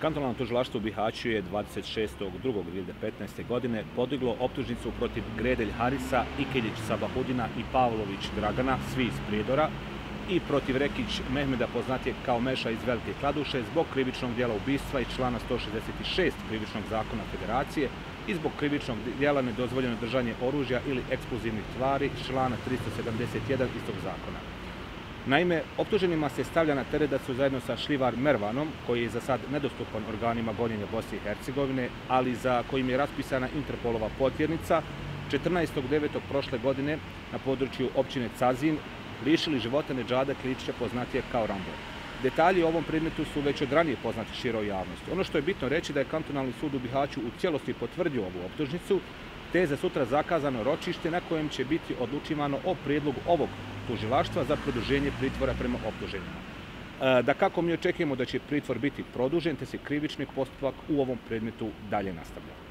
Kantonalno tužilaštvo u Bihaću je 26.2.2015. godine podiglo optužnicu protiv Gredelj Harisa, Ikeljić Sabahudina i Pavlović Dragana, svi iz Prijedora, i protiv Rekić Mehmeda, poznatijeg kao Meša iz Velike Kladuše, zbog krivičnog djela ubistva iz člana 166 krivičnog zakona Federacije i zbog krivičnog djela nedozvoljeno držanje oružja ili eksplozivnih tvari iz člana 371 istog zakona. Naime, optuženima se stavlja na teret da su zajedno sa Šljivar Mervanom, koji je za sad nedostupan organima gonjenja Bosne i Hercegovine, ali za kojim je raspisana Interpolova potjernica, 14.9. prošle godine na području općine Cazin lišili života Nedžada Kličića, poznatijeg kao Rambo. Detalji o ovom predmetu su već od ranije poznati široj javnosti. Ono što je bitno reći da je Kantonalni sud u Bihaću u cijelosti potvrdio ovu optužnicu, te je za sutra zakazano ročište na kojem će biti odlučivano o prijedlogu ovog tužilaštva za produženje pritvora prema optuženima. Dakako, mi očekujemo da će pritvor biti produžen, te se krivični postupak u ovom predmetu dalje nastavlja.